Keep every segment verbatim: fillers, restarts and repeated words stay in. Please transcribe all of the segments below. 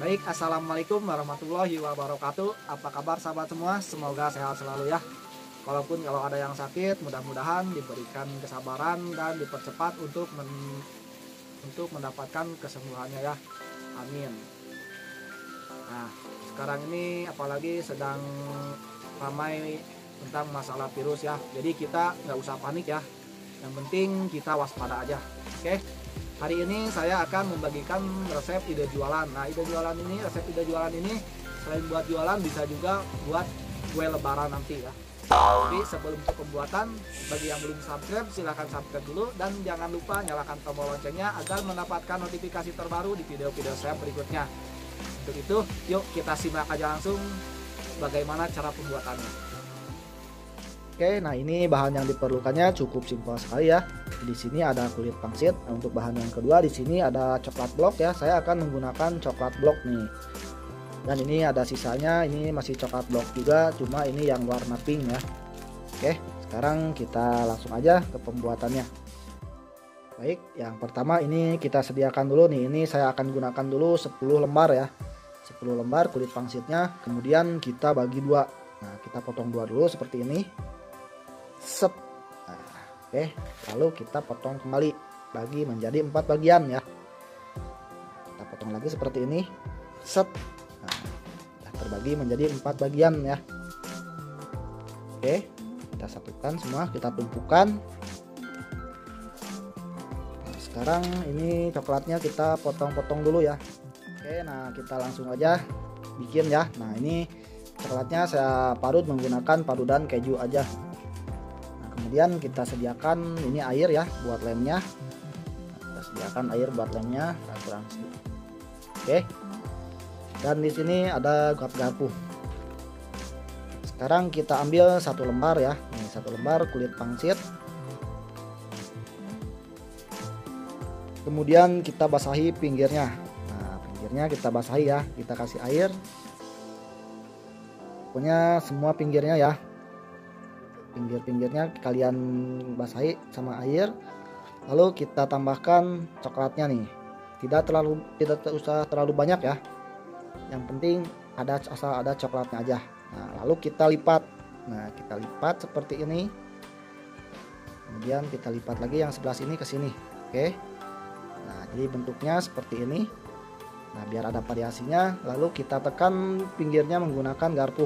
Baik, assalamualaikum warahmatullahi wabarakatuh. Apa kabar sahabat semua? Semoga sehat selalu ya. Walaupun kalau ada yang sakit, mudah-mudahan diberikan kesabaran dan dipercepat untuk men untuk mendapatkan kesembuhannya ya. Amin. Nah, sekarang ini apalagi sedang ramai tentang masalah virus ya. Jadi kita nggak usah panik ya. Yang penting kita waspada aja. Oke. Hari ini saya akan membagikan resep ide jualan. Nah, ide jualan ini, resep ide jualan ini selain buat jualan bisa juga buat kue lebaran nanti ya. Tapi sebelum ke pembuatan, bagi yang belum subscribe silahkan subscribe dulu dan jangan lupa nyalakan tombol loncengnya agar mendapatkan notifikasi terbaru di video-video saya berikutnya. Untuk itu, yuk kita simak aja langsung bagaimana cara pembuatannya. Oke, nah ini bahan yang diperlukannya cukup simpel sekali ya. Di sini ada kulit pangsit. Nah, untuk bahan yang kedua di sini ada coklat blok ya. Saya akan menggunakan coklat blok nih. Dan ini ada sisanya, ini masih coklat blok juga, cuma ini yang warna pink ya. Oke, sekarang kita langsung aja ke pembuatannya. Baik, yang pertama ini kita sediakan dulu nih. Ini saya akan gunakan dulu sepuluh lembar ya. sepuluh lembar kulit pangsitnya, kemudian kita bagi dua. Nah, kita potong dua dulu seperti ini. Set. Nah, oke, lalu kita potong kembali, bagi menjadi empat bagian ya. Kita potong lagi seperti ini. Set. Nah, terbagi menjadi empat bagian ya. Oke, kita satukan semua, kita tumpukan. Nah, sekarang ini coklatnya kita potong-potong dulu ya. Oke, nah kita langsung aja bikin ya. Nah, ini coklatnya saya parut menggunakan parutan keju aja. Kemudian kita sediakan ini air ya buat lemnya. Kita sediakan air buat lemnya, kurang sedikit. Oke. Dan di sini ada garpu. Sekarang kita ambil satu lembar ya. Ini satu lembar kulit pangsit. Kemudian kita basahi pinggirnya. Nah, pinggirnya kita basahi ya. Kita kasih air. Pokoknya semua pinggirnya ya. Pinggir-pinggirnya kalian basahi sama air, lalu kita tambahkan coklatnya nih. Tidak terlalu tidak usah terlalu banyak ya, yang penting ada asal ada coklatnya aja. Nah, lalu kita lipat. Nah, kita lipat seperti ini, kemudian kita lipat lagi yang sebelah sini ke sini. Oke, nah jadi bentuknya seperti ini. Nah, biar ada variasinya, lalu kita tekan pinggirnya menggunakan garpu.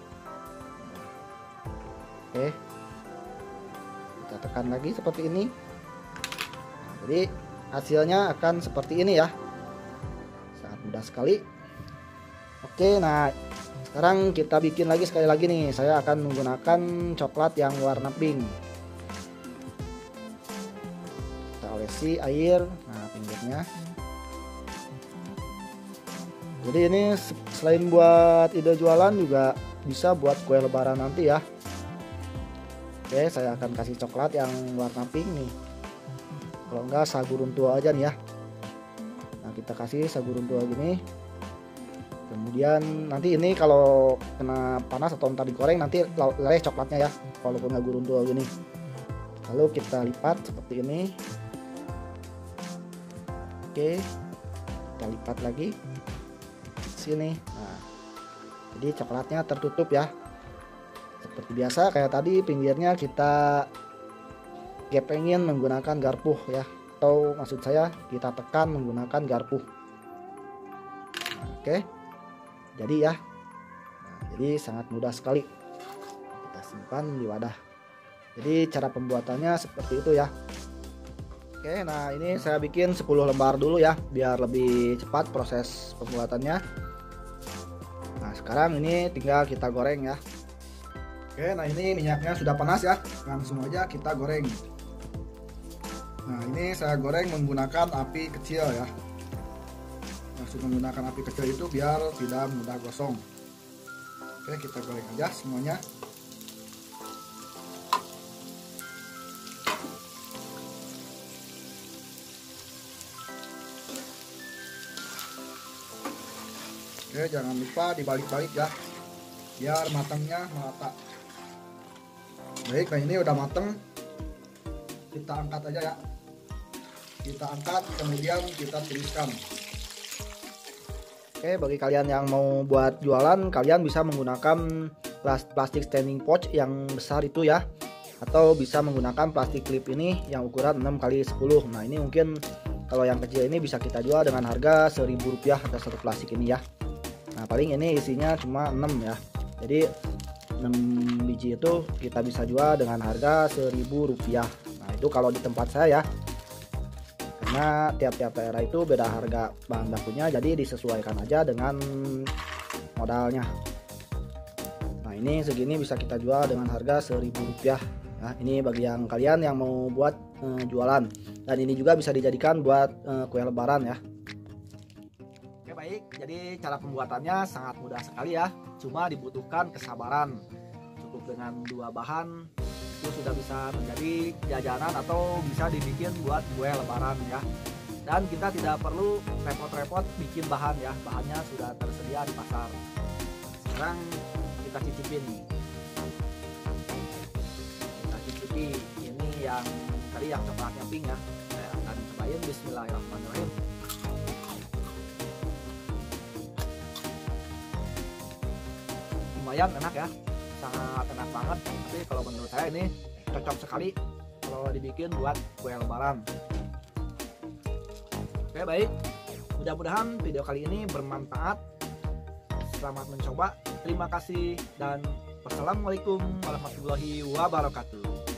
Oke, kita tekan lagi seperti ini. Nah, jadi hasilnya akan seperti ini ya, sangat mudah sekali. Oke, nah sekarang kita bikin lagi sekali lagi nih. Saya akan menggunakan coklat yang warna pink. Kita olesi air, nah pinggirnya. Jadi ini selain buat ide jualan juga bisa buat kue lebaran nanti ya. Oke, saya akan kasih coklat yang warna pink nih. Kalau enggak sagu runtuh aja nih ya. Nah, kita kasih sagu runtuh gini. Kemudian nanti ini kalau kena panas atau entar digoreng nanti leleh coklatnya ya, walaupun sagu runtuh gini. Lalu kita lipat seperti ini. Oke, kita lipat lagi sini. Nah, jadi coklatnya tertutup ya. Seperti biasa kayak tadi, pinggirnya kita gepengin menggunakan garpu ya, atau maksud saya kita tekan menggunakan garpu. Nah, oke, jadi ya. Nah, jadi sangat mudah sekali. Kita simpan di wadah. Jadi cara pembuatannya seperti itu ya. Oke, nah ini saya bikin sepuluh lembar dulu ya, biar lebih cepat proses pembuatannya. Nah, sekarang ini tinggal kita goreng ya. Oke, nah ini minyaknya sudah panas ya, langsung aja kita goreng. Nah, ini saya goreng menggunakan api kecil ya. Maksud menggunakan api kecil itu biar tidak mudah gosong. Oke, kita goreng aja semuanya. Oke, jangan lupa dibalik-balik ya, biar matangnya merata. Baik, nah ini udah mateng. Kita angkat aja ya. Kita angkat, kemudian kita tiriskan. Oke, bagi kalian yang mau buat jualan, kalian bisa menggunakan plastik standing pouch yang besar itu ya, atau bisa menggunakan plastik clip ini yang ukuran enam kali sepuluh. Nah ini mungkin kalau yang kecil ini bisa kita jual dengan harga seribu rupiah atas satu plastik ini ya. Nah paling ini isinya cuma enam ya, jadi enam biji itu kita bisa jual dengan harga seribu rupiah. Nah itu kalau di tempat saya ya, karena tiap-tiap daerah itu beda harga bahan bakunya, jadi disesuaikan aja dengan modalnya. Nah ini segini bisa kita jual dengan harga seribu rupiah. Nah ini bagi yang kalian yang mau buat e, jualan, dan ini juga bisa dijadikan buat e, kue lebaran ya. Oke baik, jadi cara pembuatannya sangat mudah sekali ya, cuma dibutuhkan kesabaran. Cukup dengan dua bahan itu sudah bisa menjadi jajanan atau bisa dibikin buat kue lebaran ya. Dan kita tidak perlu repot-repot bikin bahan ya, bahannya sudah tersedia di pasar. Sekarang kita cicipin. Kita cicipi ini yang tadi yang coklatnya pink ya. Saya akan cobain. Bismillahirrahmanirrahim. Lumayan enak ya, sangat enak banget. Tapi kalau menurut saya ini cocok sekali kalau dibikin buat kue lebaran. Oke baik, mudah-mudahan video kali ini bermanfaat. Selamat mencoba, terima kasih, dan wassalamualaikum warahmatullahi wabarakatuh.